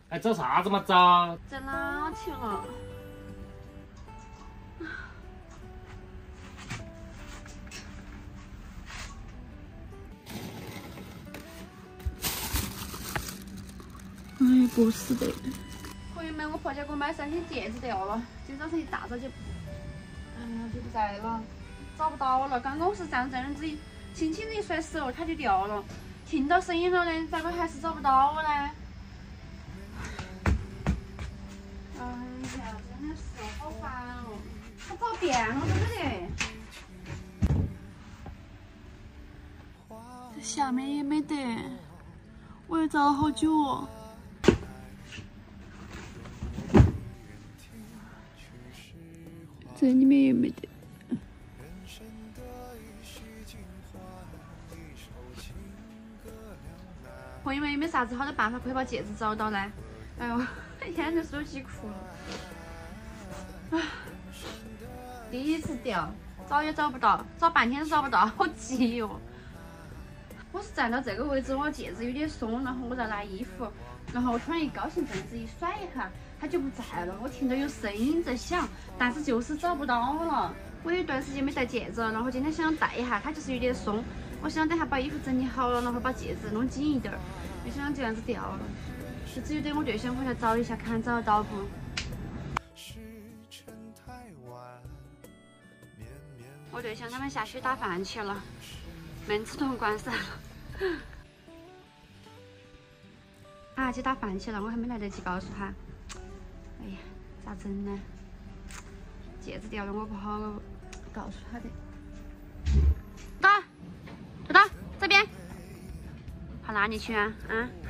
还找啥子嘛找？ 在哪去了？ 哎，不是的。 朋友们，我婆家给我买3天戒指掉了，今天早上一大早就，哎呀，就不在了，找不到了。刚刚我是站这样子，轻轻的一甩手，它就掉了。听到声音了呢，咋个还是找不到呢？哎呀，真的是好烦哦！它找遍了都没得。 下面也没得，我也找了好久哦。这里面也没得。 朋友们有没有啥子好的办法可以把戒指找到呢？哎呦，眼泪手机哭了。第一次掉，找也找不到，找半天都找不到，好急哟、我是站到这个位置，我戒指有点松，然后我在拿衣服，然后我突然一高兴，这样子一甩一下，它就不在了。我听到有声音在响，但是就是找不到了。我有一段时间没戴戒指，然后今天想戴一下，它就是有点松。我想等下把衣服整理好了，然后把戒指弄紧一点，没想到这样子掉了。就只有等我对象回来找一下，看找得到不。我对象他们下去打饭去了，门自动关上了。他去打饭去了，我还没来得及告诉他。哎呀，咋整呢？戒指掉了，我不好告诉他的。豆豆，这边，跑哪里去啊？啊？